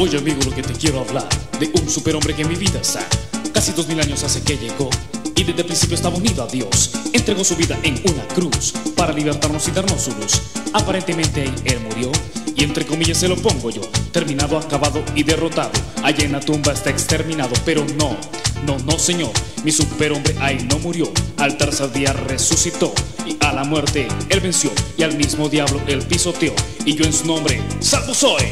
Oye amigo, lo que te quiero hablar de un superhombre que en mi vida está. Casi 2000 años hace que llegó y desde el principio estaba unido a Dios. Entregó su vida en una cruz para libertarnos y darnos su luz. Aparentemente él murió y entre comillas se lo pongo yo, terminado, acabado y derrotado. Allá en la tumba está exterminado, pero no señor, mi superhombre ahí no murió. Al tercer día resucitó y a la muerte él venció y al mismo diablo él pisoteó. Y yo en su nombre salvo soy.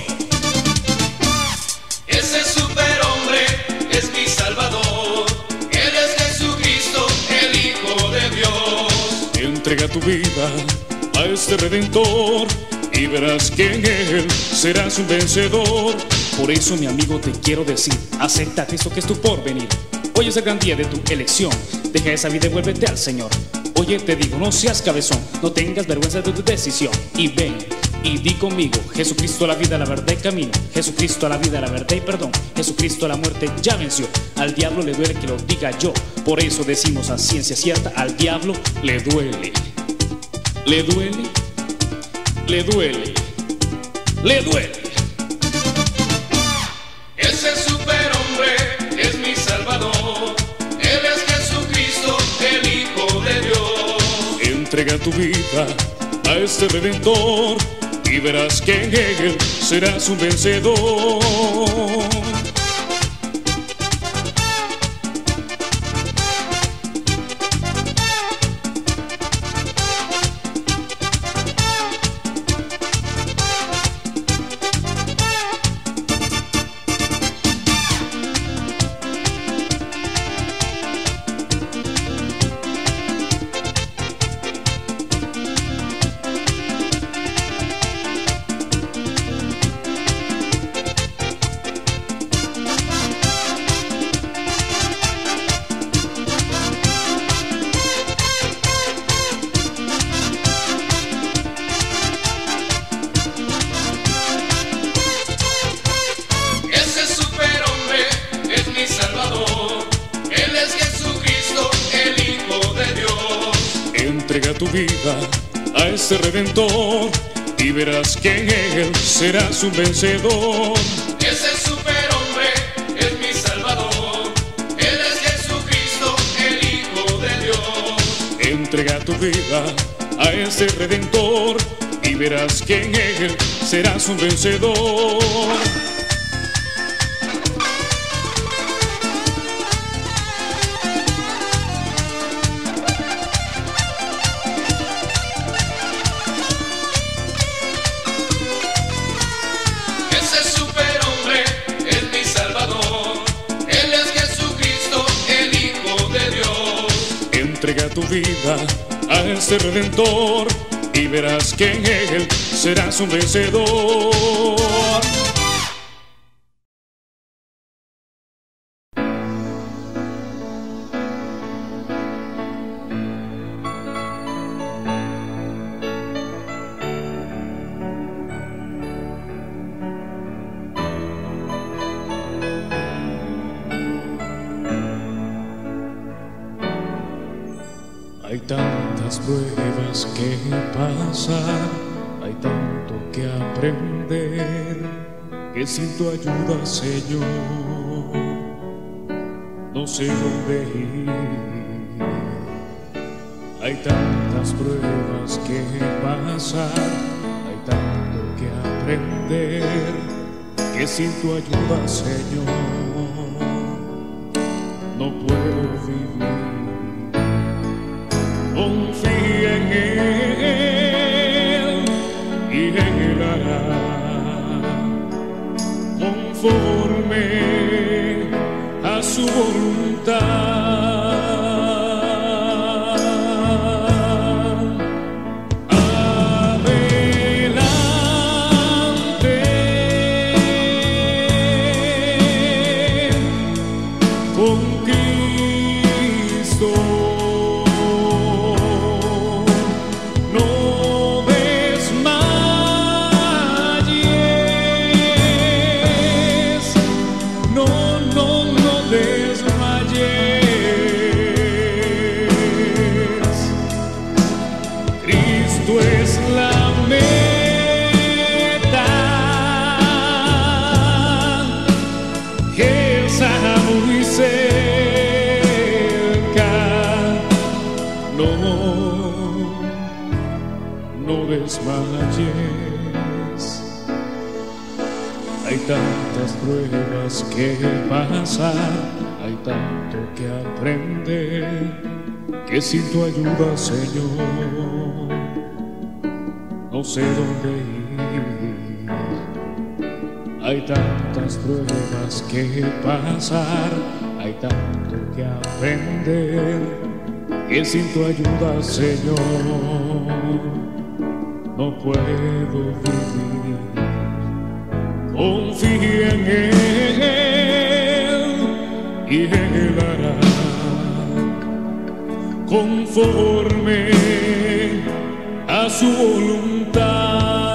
Ese superhombre es mi salvador. Él es Jesucristo, el Hijo de Dios. Entrega tu vida a este Redentor y verás que en él serás un vencedor. Por eso mi amigo te quiero decir, acepta Cristo que es tu porvenir. Hoy es el gran día de tu elección, deja esa vida y vuélvete al Señor. Oye te digo, no seas cabezón, no tengas vergüenza de tu decisión. Y ven y di conmigo, Jesucristo a la vida, la verdad y camino. Jesucristo a la vida, la verdad y perdón. Jesucristo a la muerte ya venció. Al diablo le duele que lo diga yo. Por eso decimos a ciencia cierta, al diablo le duele. Le duele, le duele, le duele. Ese superhombre es mi salvador. Él es Jesucristo, el Hijo de Dios. Entrega tu vida a este Redentor y verás que en él serás un vencedor. Entrega tu vida a este Redentor y verás que en él serás un vencedor. Ese superhombre es mi salvador. Él es Jesucristo, el Hijo de Dios. Entrega tu vida a este Redentor y verás que en él serás un vencedor. Entrega tu vida a este Redentor y verás que en él serás un vencedor. Hay tantas pruebas que pasar, hay tanto que aprender, que sin tu ayuda, Señor, no sé dónde ir. Hay tantas pruebas que pasar, hay tanto que aprender, que sin tu ayuda, Señor, no puedo vivir. Confía en él y él hará conforme a su voluntad. No desmayes. desmayes. Hay tantas pruebas que pasar, hay tanto que aprender, que sin tu ayuda, Señor, no sé dónde ir. Hay tantas pruebas que pasar, hay tanto que aprender, que sin tu ayuda, Señor, no puedo vivir. Confía en Él y Él hará conforme a su voluntad.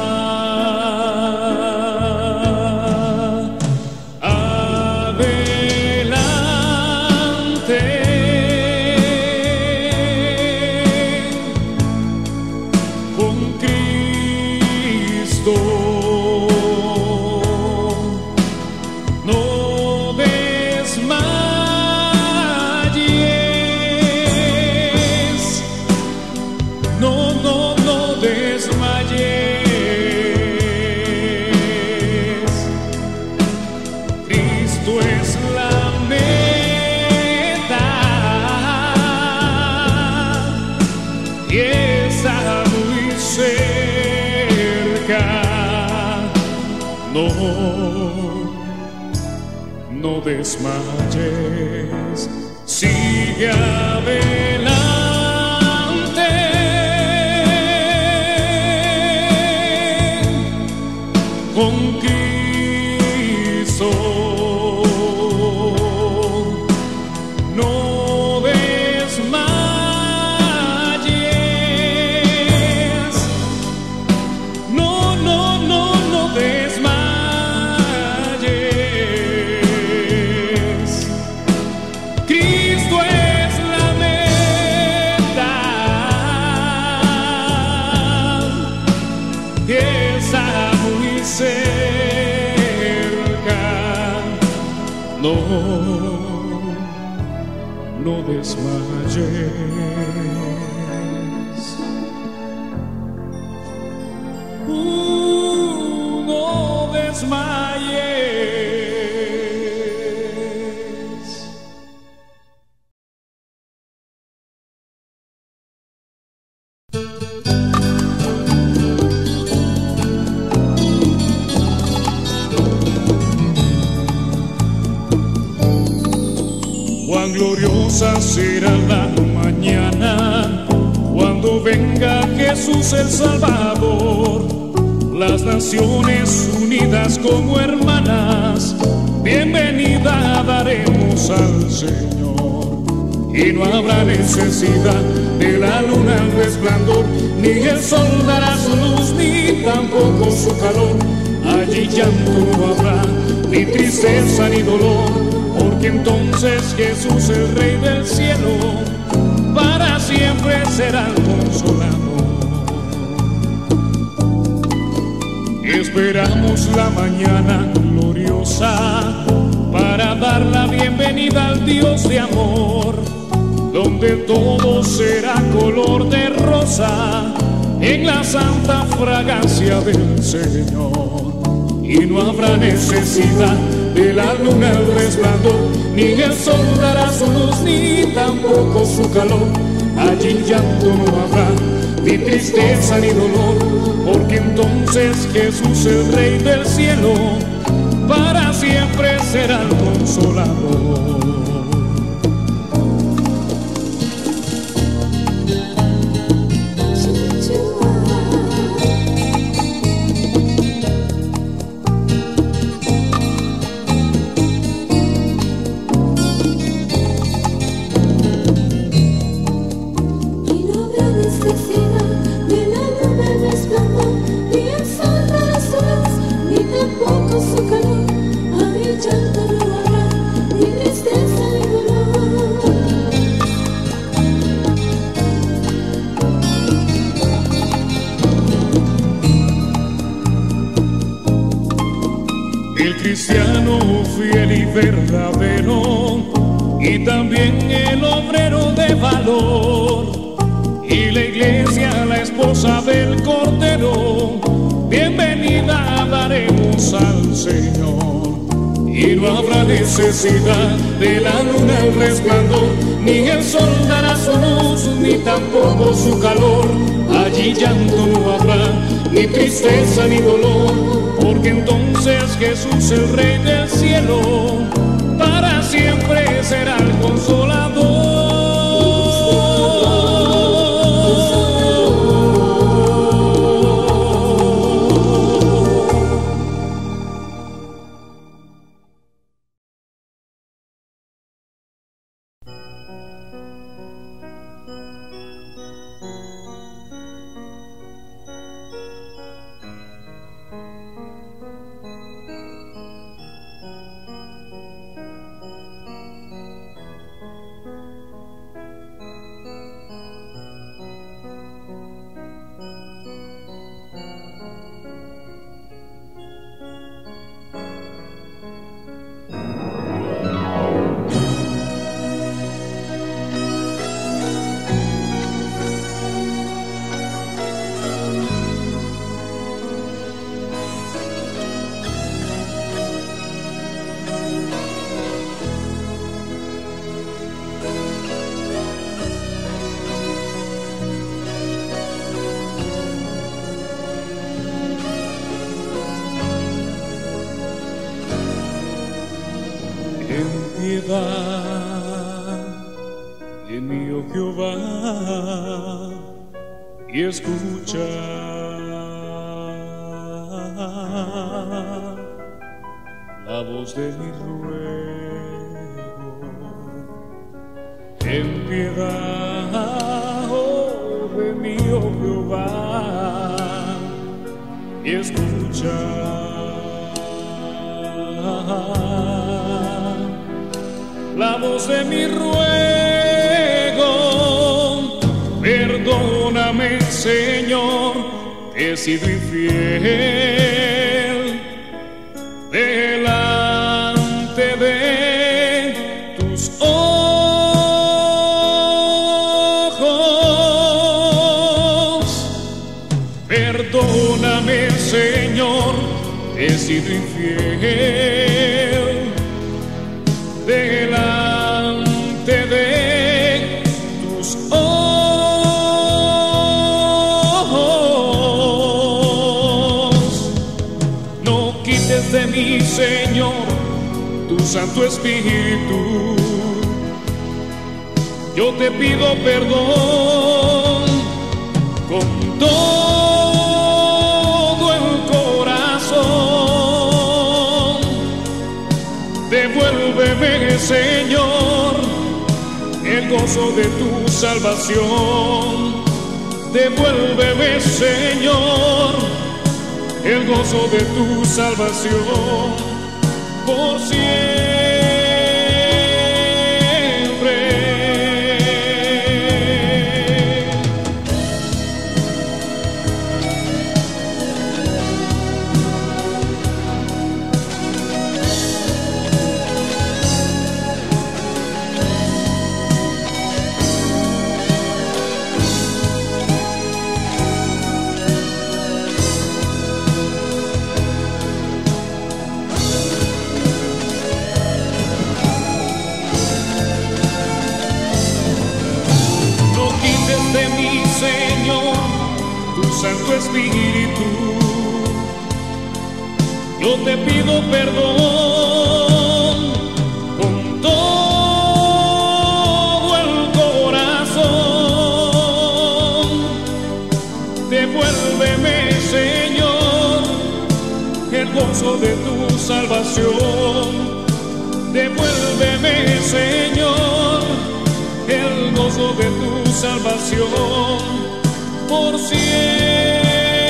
Adelante con Cristo. No desmayes, sigue adelante con Cristo. No desmayes, no desmayes. Cristo es la meta, que está muy cerca. No desmayes. No desmayes. Cuán gloriosa será la mañana cuando venga Jesús el Salvador. Las naciones unidas como hermanas, bienvenida daremos al Señor. Y no habrá necesidad de la luna al resplandor, ni el sol dará su luz, ni tampoco su calor. Allí llanto no habrá, ni tristeza ni dolor, porque entonces Jesús, el Rey del cielo, para siempre será el consolador. Esperamos la mañana gloriosa para dar la bienvenida al Dios de amor, donde todo será color de rosa en la santa fragancia del Señor. Y no habrá necesidad de la luna al resplandor, ni el sol dará su luz, ni tampoco su calor. Allí llanto no habrá, ni tristeza ni dolor, porque entonces Jesús, el Rey del cielo, para siempre será el consolador. El cristiano fiel y verdadero, y también el obrero de valor, y la iglesia, la esposa esposa del Cordero, bienvenida daremos al Señor. Y no habrá necesidad de la luna el resplandor, ni el sol dará su luz, ni tampoco su calor. Allí llanto no habrá, ni tristeza ni dolor, porque entonces Jesús, el Rey del cielo, para siempre será el consolador. En mí, oh Jehová, y escucha la voz de mi ruego. Ten piedad, oh, de mí, oh Jehová, y escucha la voz de mi ruego. Perdóname, Señor, he sido infiel delante de tus ojos. Perdóname, Señor, he sido infiel delante de tus ojos. No quites de mí, Señor, tu Santo Espíritu. Yo te pido perdón con todo el corazón. Devuélveme, Señor, el gozo de tu salvación. Devuélveme, Señor, el gozo de tu salvación por siempre. De mí, Señor, tu Santo Espíritu. Yo te pido perdón con todo el corazón. Devuélveme, Señor, el gozo de tu salvación. Devuélveme, Señor, el gozo de tu salvación por siempre.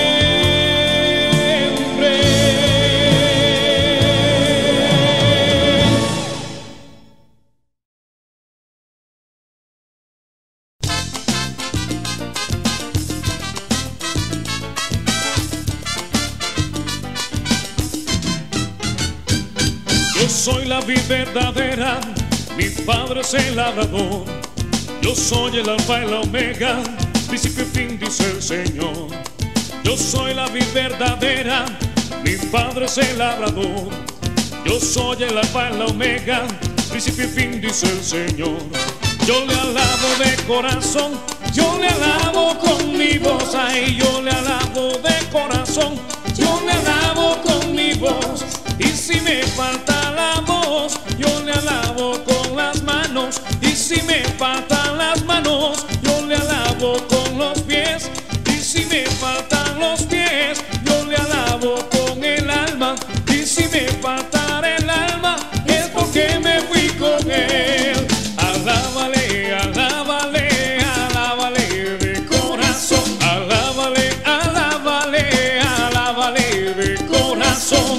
Yo soy la vid verdadera, mi Padre es el labrador. Yo soy el alfa y la omega, principio y fin, dice el Señor. Yo soy la vid verdadera, mi Padre es el labrador. Yo soy el alfa y la omega, principio y fin, dice el Señor. Yo le alabo de corazón, yo le alabo con mi voz, ay, yo le alabo de corazón, yo le alabo con mi voz. Y si me falta la voz, yo le alabo con las manos. Y si me faltan las manos, yo le alabo con los pies. Y si me faltan los pies, yo le alabo con el alma. Y si me faltara el alma, es porque me fui con él. Alábale, alábale, alábale de corazón. Alábale, alábale, alábale de corazón.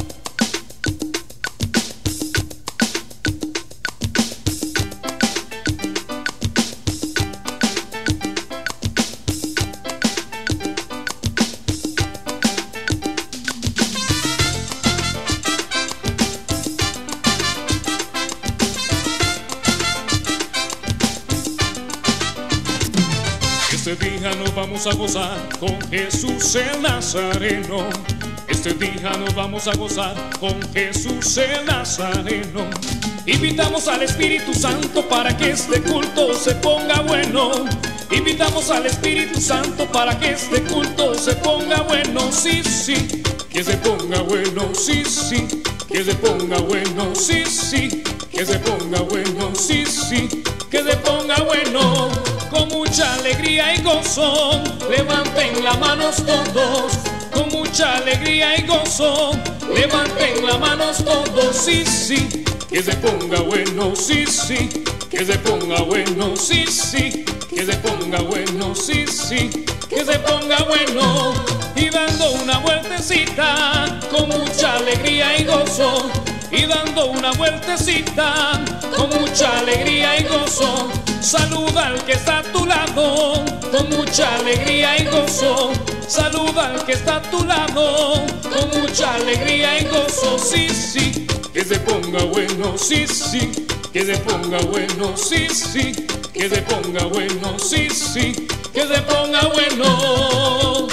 Este día nos vamos a gozar con Jesús el Nazareno. Este día nos vamos a gozar con Jesús el Nazareno. Invitamos al Espíritu Santo para que este culto se ponga bueno. Invitamos al Espíritu Santo para que este culto se ponga bueno. Sí, sí, que se ponga bueno. Sí, sí, que se ponga bueno. Sí, sí, que se ponga bueno. Sí, sí, que se ponga bueno. Con mucha alegría y gozo, levanten las manos todos. Con mucha alegría y gozo, levanten las manos todos. Sí, sí, que se ponga bueno. Sí, sí, que se ponga bueno. Sí, sí, que se ponga bueno. Sí, sí, que se ponga bueno. Y dando una vueltecita, con mucha alegría y gozo. Y dando una vueltecita, con mucha alegría y gozo. Saluda al que está a tu lado, con mucha alegría y gozo. Saluda al que está a tu lado, con mucha alegría y gozo. Sí, sí, que se ponga bueno. Sí, sí, que se ponga bueno. Sí, sí, que se ponga bueno. Sí, sí, que se ponga bueno.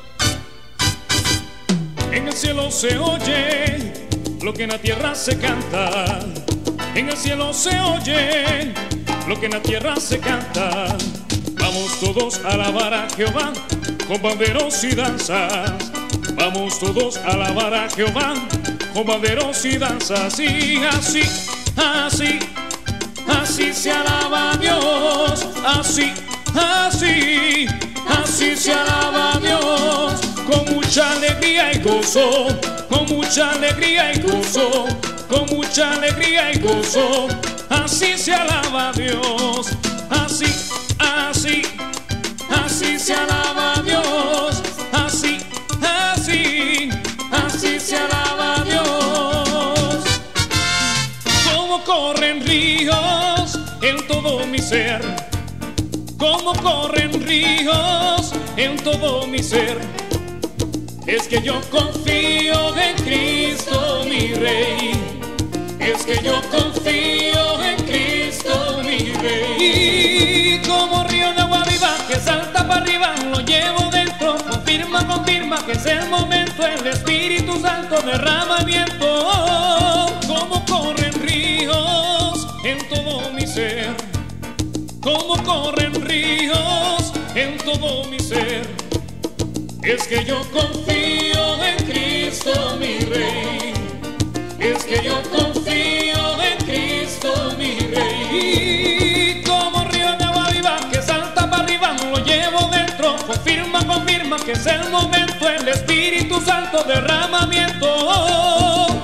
En el cielo se oye lo que en la tierra se canta. En el cielo se oye lo que en la tierra se canta. Vamos todos a alabar a Jehová con banderos y danzas. Vamos todos a alabar a Jehová con banderos y danzas. Y así, así, así se alaba a Dios. Así, así, así se alaba a Dios. Con mucha alegría y gozo, con mucha alegría y gozo, con mucha alegría y gozo. Así se alaba a Dios. Así, así, así se alaba a Dios. Así, así, así se alaba a Dios. Como corren ríos en todo mi ser, como corren ríos en todo mi ser. Es que yo confío en Cristo mi Rey. Es que yo confío en Cristo mi Rey. Y como río de agua viva que salta para arriba, lo llevo dentro. Confirma, confirma que es el momento. El Espíritu Santo derrama viento. Como corren ríos en todo mi ser, como corren ríos en todo mi ser. Es que yo confío en Cristo mi Rey. Es que yo confío en Cristo mi Rey. Y como río de agua viva que salta para arriba, lo llevo dentro. Confirma, confirma que es el momento. El Espíritu Santo derramamiento.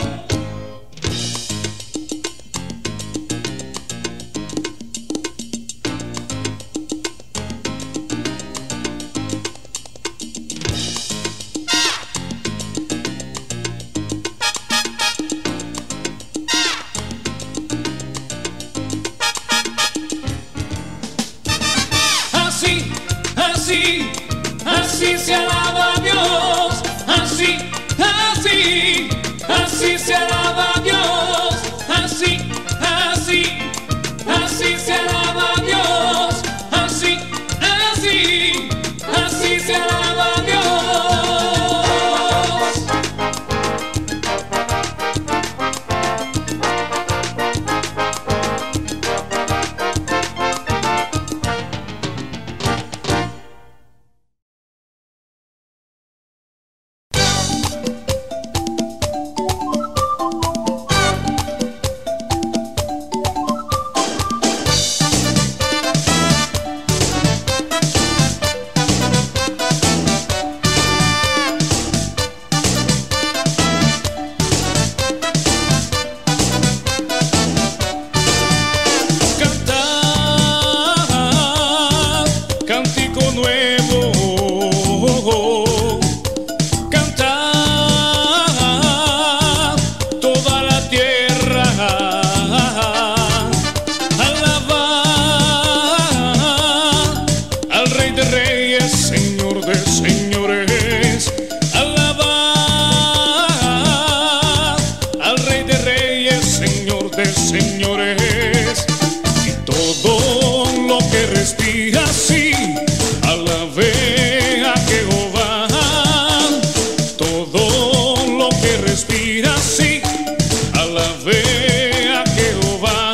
Así, así se alaba a Dios. Así, así, así se alaba a Dios. Así, así, así se alaba a Dios. Así, así, cántico nuevo, cantar toda la tierra, alabar al Rey de Reyes, Señor de señores, alabar al Rey de Reyes, Señor de señores, y todo lo que respira, sí, alabe a Jehová. Todo lo que respira, sí, alabe a Jehová.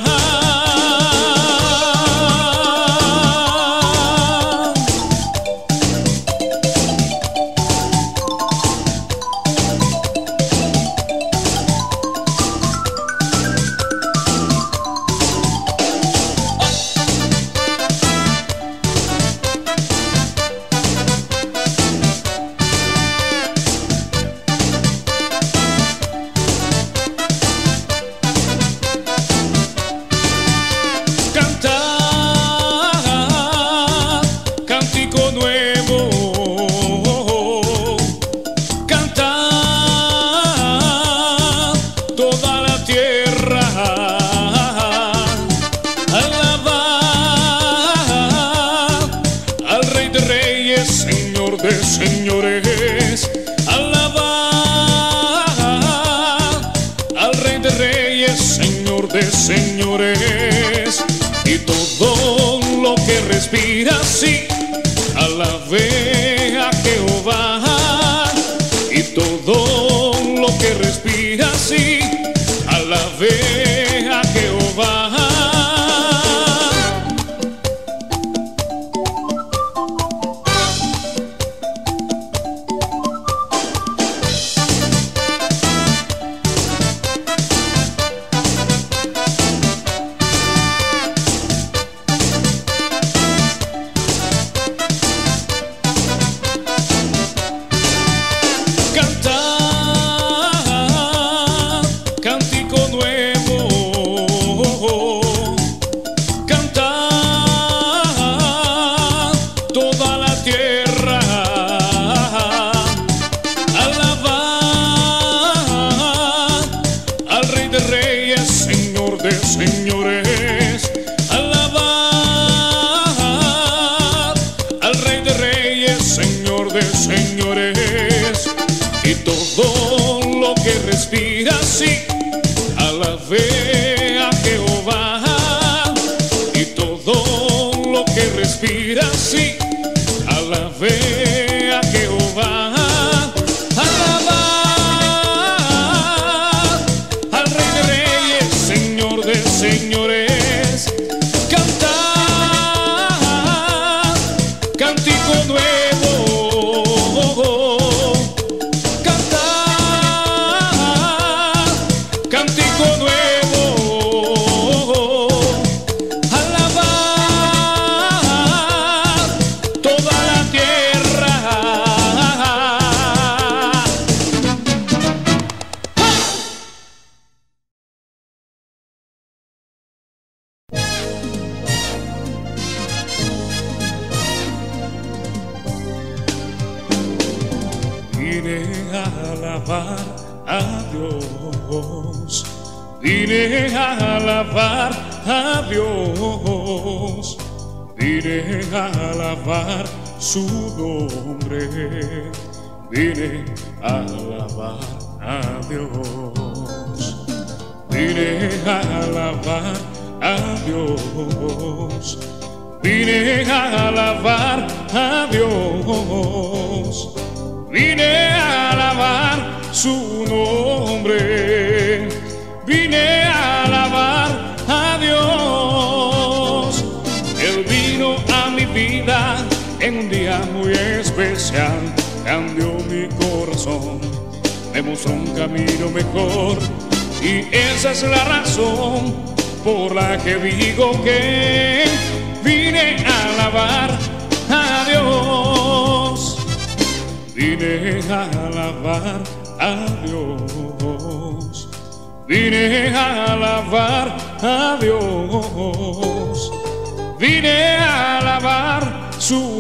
Cántico nuevo, cantar toda la tierra, alabar al Rey de Reyes, Señor de señores, alabar al Rey de Reyes, Señor de señores, y todo lo que respira, sí, alabe a Jehová. Y todo lo que respira, sí, alabe a Jehová. Cántico nuevo, cantar toda la tierra, alabar al Rey de Reyes, Señor de señores, alabar al Rey de Reyes, Señor de señores, y todo lo que respira, sí, alabe a Jehová. Y todo lo que respira, sí, alabe a Jehová. Alabar al Rey de Reyes, Señor de señores, cantar cántico nuevo, cántico nuevo, alabar toda la tierra. Vine a alabar a Dios, vine a alabar a Dios, vine a alabar su nombre, vine a alabar a Dios, vine a alabar a Dios, vine a alabar a Dios, vine a alabar su nombre, vine a alabar a Dios. Él vino a mi vida en un día muy especial, cambió mi corazón, me mostró un camino mejor, y esa es la razón por la que digo que vine a alabar a Dios. Vine a alabar a Dios, vine a alabar a Dios, vine a alabar su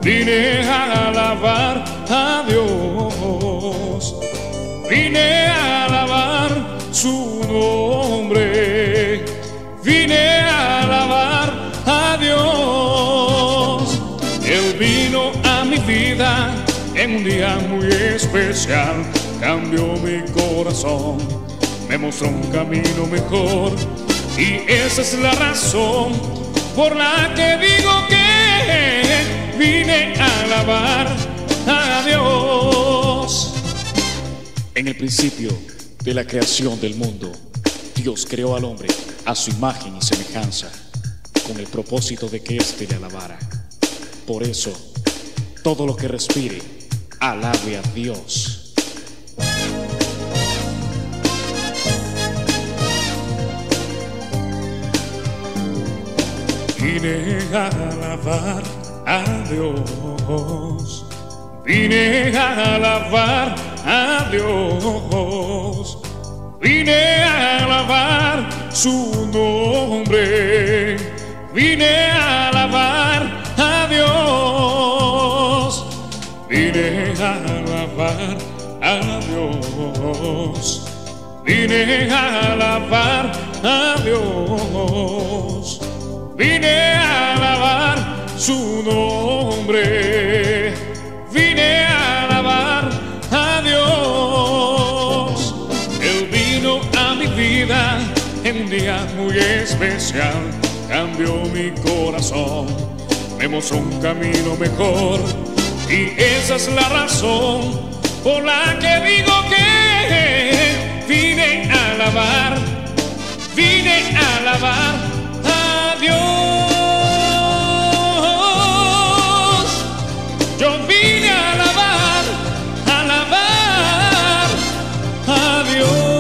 vine a alabar a Dios, vine a alabar su nombre, vine a alabar a Dios. Él vino a mi vida en un día muy especial, cambió mi corazón, me mostró un camino mejor, y esa es la razón por la que digo que vine a alabar a Dios. En el principio de la creación del mundo, Dios creó al hombre a su imagen y semejanza, con el propósito de que éste le alabara. Por eso, todo lo que respire, alabe a Dios. Vine a alabar a Dios, vine a alabar a Dios, vine a alabar su nombre, vine a alabar a Dios, vine a alabar a Dios, vine a alabar a Dios, vine a alabar su nombre, vine a alabar a Dios. Él vino a mi vida en un día muy especial, cambió mi corazón, me mostró un camino mejor, y esa es la razón por la que digo que vine a alabar, vine a alabar a Dios. Yo vine a alabar a Dios.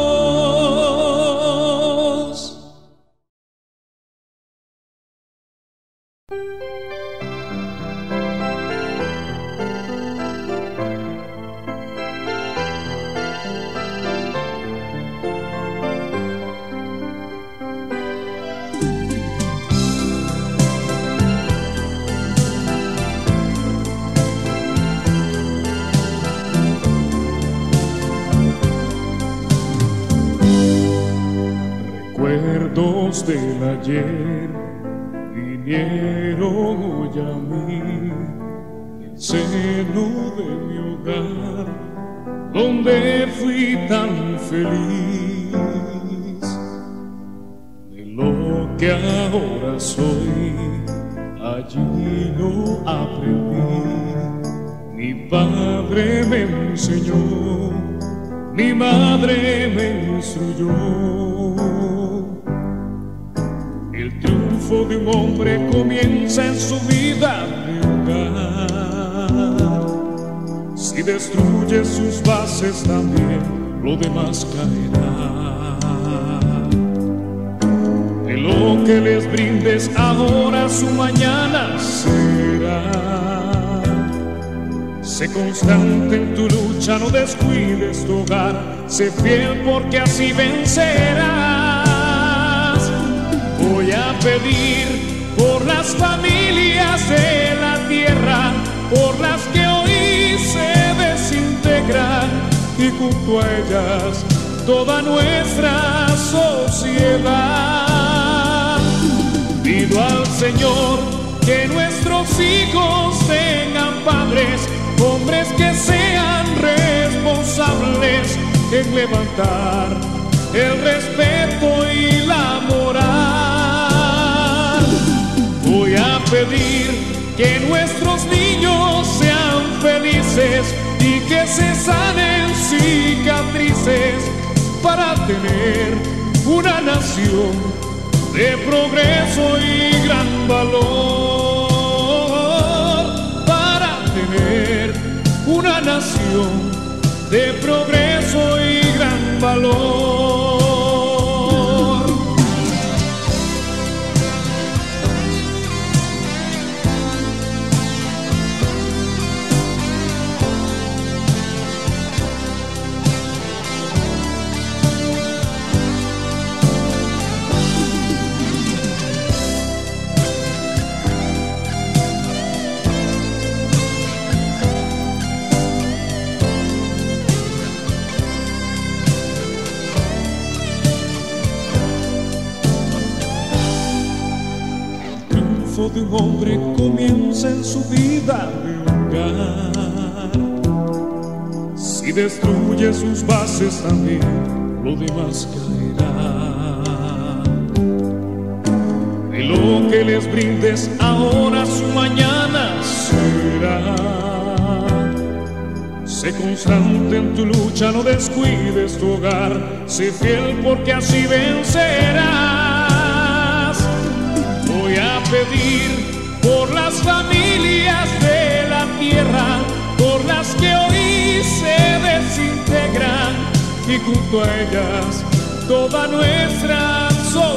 Recuerdos del ayer vinieron hoy a mí, el seno de mi hogar, donde fui tan feliz. De lo que ahora soy, allí lo aprendí. Mi padre me enseñó, mi madre me instruyó. El triunfo de un hombre comienza en su vida de hogar. Si destruye sus bases también, lo demás caerá. De lo que les brindes ahora, su mañana será. Sé constante en tu lucha, no descuides tu hogar. Sé fiel porque así vencerás. Voy a pedir por las familias de la tierra, por las que hoy se desintegran, y junto a ellas toda nuestra sociedad. Pido al Señor que nuestros hijos tengan padres, hombres que sean responsables en levantar el respeto y la moral. Voy a pedir que nuestros niños sean felices y que se sanen cicatrices para tener una nación de progreso y gran valor. Para tener una nación de progreso y gran valor. futuro de un hombre comienza en su vida de hogar. Si destruye sus bases también lo demás caerá. De lo que les brindes ahora su mañana será. Sé constante en tu lucha, no descuides tu hogar. Sé fiel porque así vencerás. Voy a pedir por las familias de la tierra, por las que hoy se desintegran, y junto a ellas toda nuestra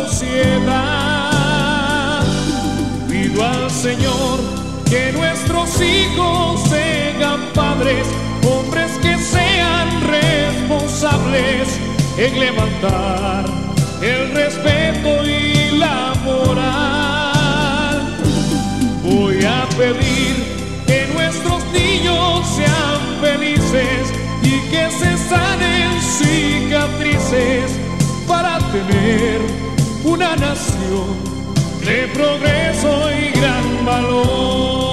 sociedad. Pido al Señor que nuestros hijos sean padres, hombres que sean responsables en levantar el respeto y la moral. Voy a pedir que nuestros niños sean felices y que se sanen cicatrices para tener una nación de progreso y gran valor.